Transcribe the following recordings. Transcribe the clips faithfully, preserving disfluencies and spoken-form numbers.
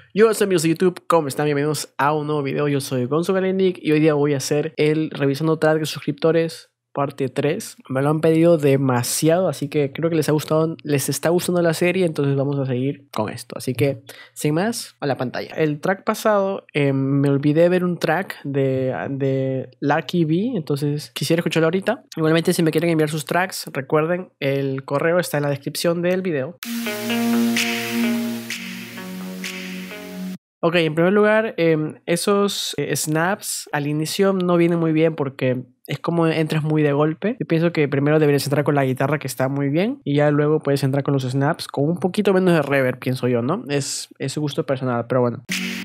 Yo soy amigos de YouTube, ¿cómo están? Bienvenidos a un nuevo video. Yo soy Gonzo Galenic y hoy día voy a hacer el revisando tag de suscriptores parte tres. Me lo han pedido demasiado, así que creo que les ha gustado, les está gustando la serie, entonces vamos a seguir con esto. Así que, sin más, a la pantalla. El track pasado, eh, me olvidé ver un track de, de Lucky B, entonces quisiera escucharlo ahorita. Igualmente, si me quieren enviar sus tracks, recuerden, el correo está en la descripción del video. Ok, en primer lugar, eh, esos eh, snaps al inicio no vienen muy bien porque es como entras muy de golpe. Yo pienso que primero deberías entrar con la guitarra, que está muy bien, y ya luego puedes entrar con los snaps con un poquito menos de reverb, pienso yo, ¿no? Es, es su gusto personal, pero bueno.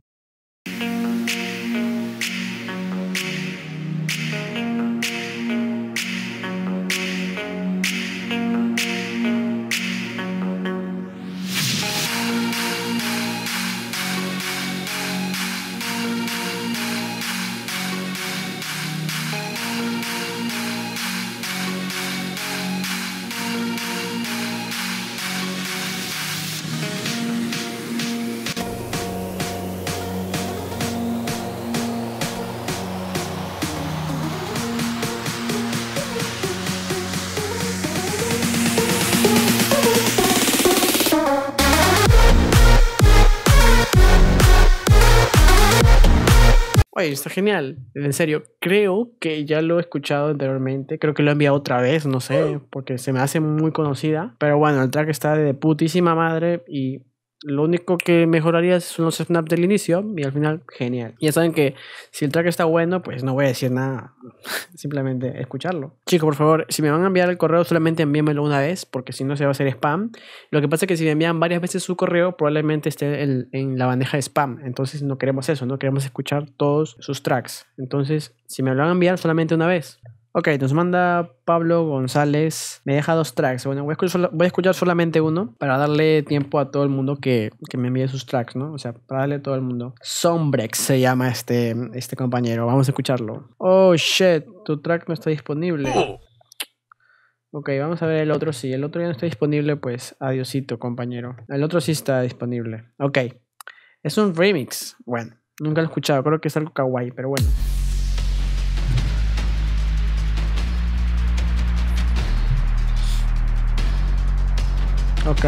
Oye, está genial, en serio, creo que ya lo he escuchado anteriormente, creo que lo he enviado otra vez, no sé, porque se me hace muy conocida, pero bueno, el track está de putísima madre y lo único que mejoraría son los snaps del inicio y al final, genial. Y ya saben que si el track está bueno, pues no voy a decir nada, simplemente escucharlo. Chicos, por favor, si me van a enviar el correo, solamente envíenmelo una vez, porque si no se va a hacer spam. Lo que pasa es que si me envían varias veces su correo, probablemente esté en, en la bandeja de spam. Entonces no queremos eso, no queremos escuchar todos sus tracks. Entonces, si me lo van a enviar, solamente una vez. Ok, nos manda Pablo González, me deja dos tracks. Bueno, voy a escuchar, voy a escuchar solamente uno para darle tiempo a todo el mundo que, que me envíe sus tracks, ¿no? O sea, para darle a todo el mundo. Sombrex se llama este, este compañero, vamos a escucharlo. Oh, shit, tu track no está disponible. Ok, vamos a ver el otro. Si el otro ya no está disponible, pues adiosito, compañero. El otro sí está disponible. Ok, es un remix. Bueno, nunca lo he escuchado, creo que es algo kawaii, pero bueno. Ok.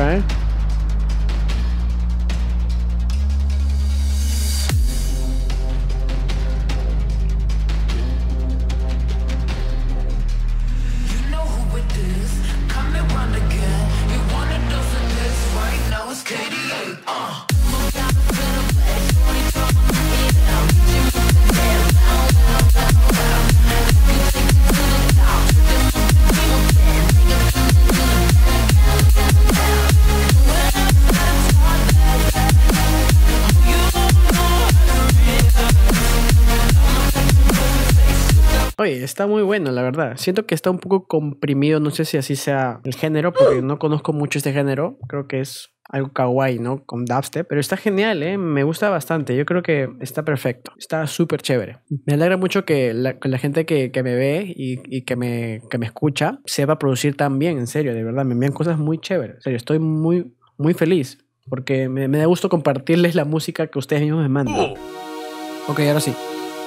Oye, está muy bueno, la verdad. Siento que está un poco comprimido, no sé si así sea el género, porque no conozco mucho este género. Creo que es algo kawaii, ¿no? Con dubstep. Pero está genial, ¿eh? Me gusta bastante. Yo creo que está perfecto. Está súper chévere. Me alegra mucho que la, que la gente que, que me ve y, y que, me, que me escucha sepa producir tan bien, en serio, de verdad. Me envían cosas muy chéveres. En serio, estoy muy, muy feliz porque me, me da gusto compartirles la música que ustedes mismos me mandan. Ok, ahora sí.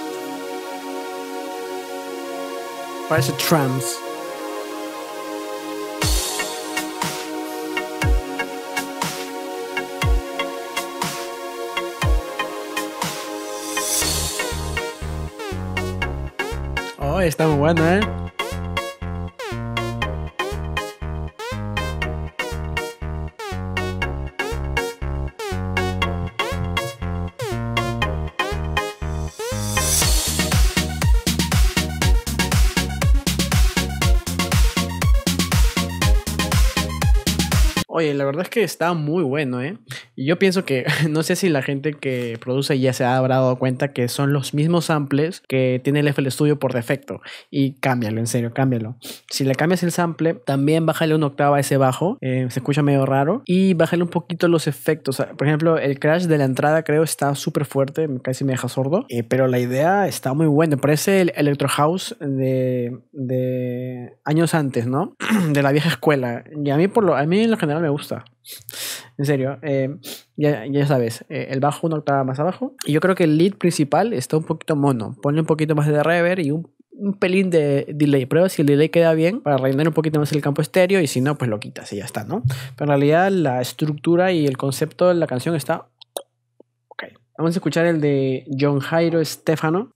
Parece trams. Oh, está muy bueno, ¿eh? Oye, la verdad es que está muy bueno, ¿eh? Y yo pienso que, no sé si la gente que produce ya se habrá dado cuenta que son los mismos samples que tiene el F L Studio por defecto. Y cámbialo, en serio, cámbialo. Si le cambias el sample, también bájale una octava a ese bajo. Eh, se escucha medio raro. Y bájale un poquito los efectos. Por ejemplo, el crash de la entrada creo está súper fuerte. Casi me deja sordo. Eh, pero la idea está muy buena. Parece el Electro House de, de años antes, ¿no? De la vieja escuela. Y a mí, por lo, a mí en lo general me gusta. En serio, eh, ya, ya sabes, eh, el bajo una octava más abajo. Y yo creo que el lead principal está un poquito mono. Ponle un poquito más de reverb y un, un pelín de delay. Prueba si el delay queda bien para rellenar un poquito más el campo estéreo y si no, pues lo quitas y ya está, ¿no? Pero en realidad la estructura y el concepto de la canción está... Ok. Vamos a escuchar el de John Jairo Stefano.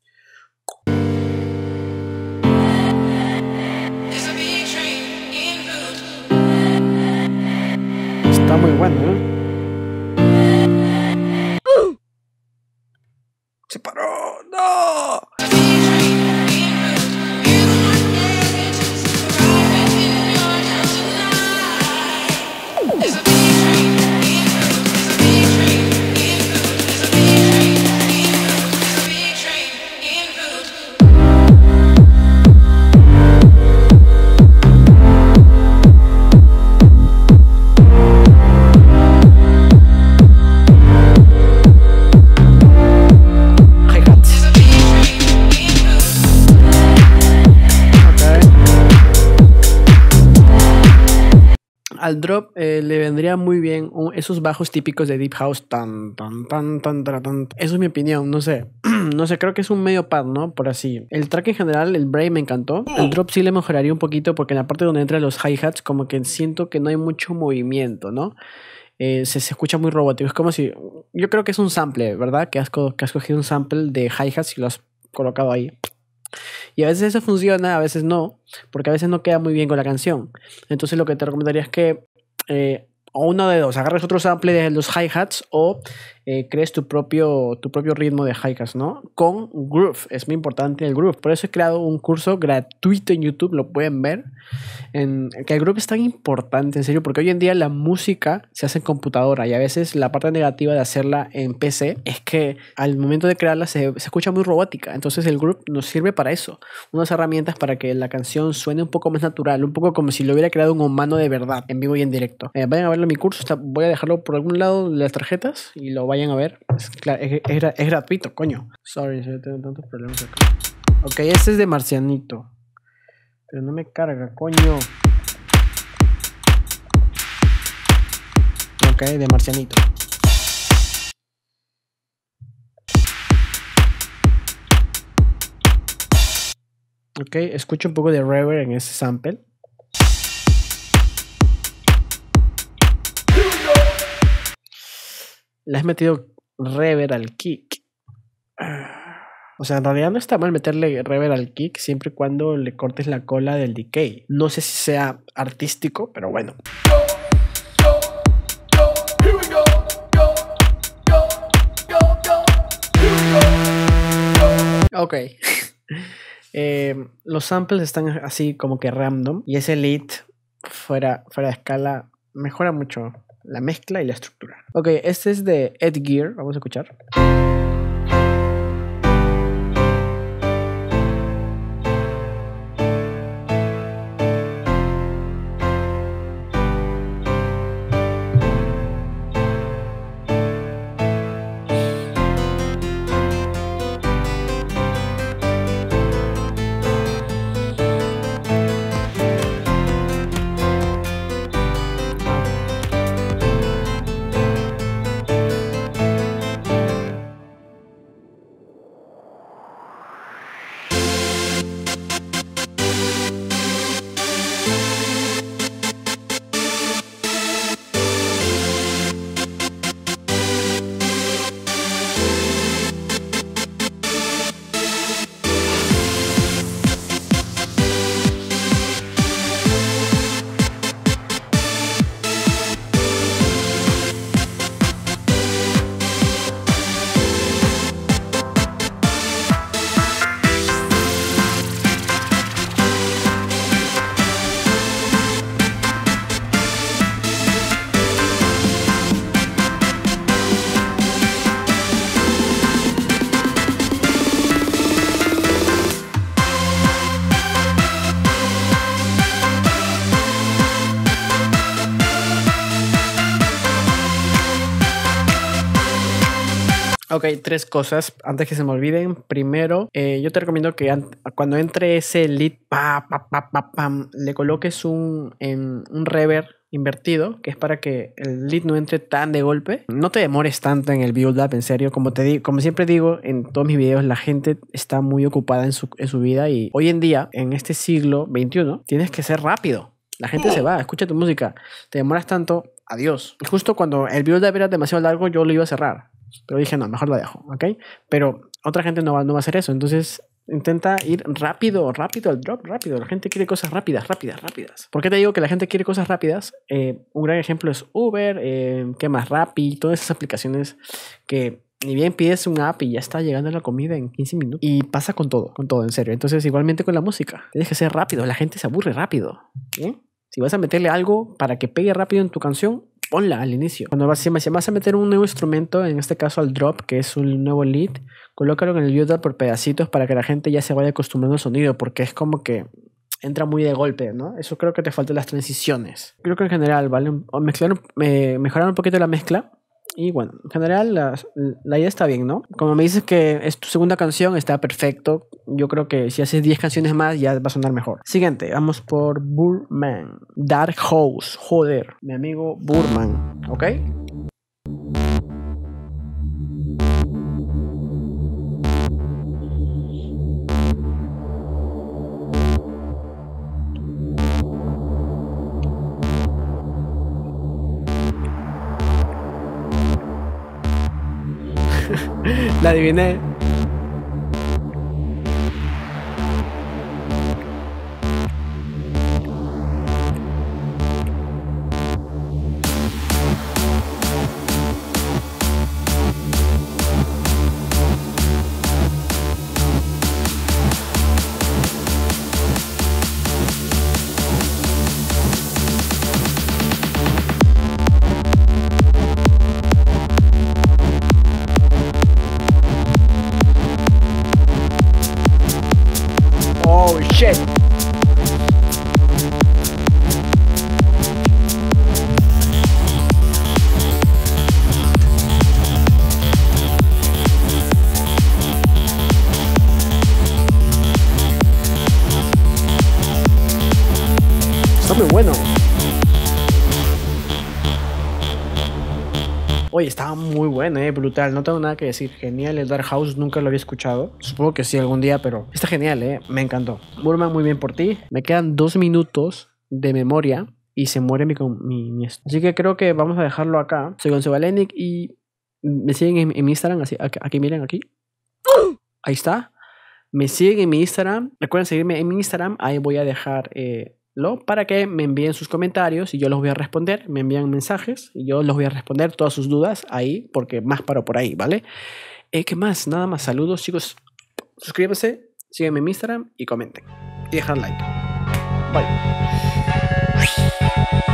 Está muy bueno, ¿eh? ¡Se paró! ¡No! Al drop eh, le vendría muy bien un, esos bajos típicos de Deep House. Tan, tan, tan, tan, tan, tan. Eso es mi opinión, no sé. No sé, creo que es un medio pad, ¿no? Por así. El track en general, el break me encantó. El drop sí le mejoraría un poquito porque en la parte donde entran los hi-hats como que siento que no hay mucho movimiento, ¿no? Eh, se, se escucha muy robótico. Es como si... Yo creo que es un sample, ¿verdad? Que has, co que has cogido un sample de hi-hats y lo has colocado ahí. Y a veces eso funciona, a veces no, porque a veces no queda muy bien con la canción. Entonces lo que te recomendaría es que eh, o uno de dos, agarres otro sample de los hi-hats o eh, crees tu propio, tu propio ritmo de hi-hats, ¿no? Con groove, es muy importante el groove. Por eso he creado un curso gratuito en YouTube, lo pueden ver. En, que el groove es tan importante, en serio, porque hoy en día la música se hace en computadora y a veces la parte negativa de hacerla en P C es que al momento de crearla se, se escucha muy robótica. Entonces el groove nos sirve para eso, unas herramientas para que la canción suene un poco más natural, un poco como si lo hubiera creado un humano de verdad, en vivo y en directo. Eh, vayan a verlo en mi curso, está, voy a dejarlo por algún lado de las tarjetas y lo vayan a ver. Es, es, es, es gratuito, coño. Sorry, tengo tantos problemas acá. Ok, este es de Marcianito. Pero no me carga, coño. Ok, de Marcianito. Ok, escucho un poco de reverb en ese sample. Le has metido reverb al kick. O sea, en realidad no está mal meterle reverb al kick siempre y cuando le cortes la cola del decay. No sé si sea artístico, pero bueno. Ok. eh, los samples están así como que random y ese lead fuera, fuera de escala mejora mucho la mezcla y la estructura. Ok, este es de Ed Gear. Vamos a escuchar. Ok, tres cosas antes que se me olviden. Primero, eh, yo te recomiendo que cuando entre ese lead, pa, pa, pa, pa, pam, le coloques un, en, un reverb invertido, que es para que el lead no entre tan de golpe. No te demores tanto en el build up, en serio. Como te digo, como siempre digo en todos mis videos, la gente está muy ocupada en su, en su vida y hoy en día, en este siglo veintiuno, tienes que ser rápido. La gente se va, escucha tu música, te demoras tanto, adiós. Y justo cuando el build up era demasiado largo, yo lo iba a cerrar. Pero dije, no, mejor lo dejo, ¿ok? Pero otra gente no va, no va a hacer eso, entonces intenta ir rápido, rápido al drop, rápido. La gente quiere cosas rápidas, rápidas, rápidas. ¿Por qué te digo que la gente quiere cosas rápidas? Eh, un gran ejemplo es Uber, eh, ¿qué más? Rappi, todas esas aplicaciones que ni bien pides un app y ya está llegando la comida en quince minutos. Y pasa con todo, con todo, en serio. Entonces, igualmente con la música. Tienes que ser rápido, la gente se aburre rápido. ¿Eh? Si vas a meterle algo para que pegue rápido en tu canción, ponla al inicio. Cuando vas, si vas a meter un nuevo instrumento, en este caso al drop, que es un nuevo lead, colócalo en el build up por pedacitos para que la gente ya se vaya acostumbrando al sonido, porque es como que entra muy de golpe, ¿no? Eso creo que te faltan las transiciones. Creo que en general, ¿vale? Mezclar, eh, mejorar un poquito la mezcla. Y bueno, en general la, la idea está bien, ¿no? Como me dices que es tu segunda canción, está perfecto. Yo creo que si haces diez canciones más ya va a sonar mejor. Siguiente, vamos por Burman. Dark House, joder, mi amigo Burman, ¿ok? La adiviné. Oh shit. Está muy bueno. Oye, estaba muy bueno, eh, brutal. No tengo nada que decir. Genial, el Dark House nunca lo había escuchado. Supongo que sí algún día, pero está genial, eh. Me encantó. Burman, muy bien por ti. Me quedan dos minutos de memoria y se muere mi, mi, mi... Así que creo que vamos a dejarlo acá. Soy Gonzo Valenic y me siguen en, en mi Instagram. Así, aquí, aquí, miren, aquí. Ahí está. Me siguen en mi Instagram. Recuerden seguirme en mi Instagram. Ahí voy a dejar... Eh, Lo, para que me envíen sus comentarios y yo los voy a responder. Me envían mensajes y yo los voy a responder todas sus dudas ahí, porque más paro por ahí, ¿vale? Eh, ¿Qué más? Nada más. Saludos, chicos. Suscríbanse, sígueme en mi Instagram y comenten. Y dejan like. Bye.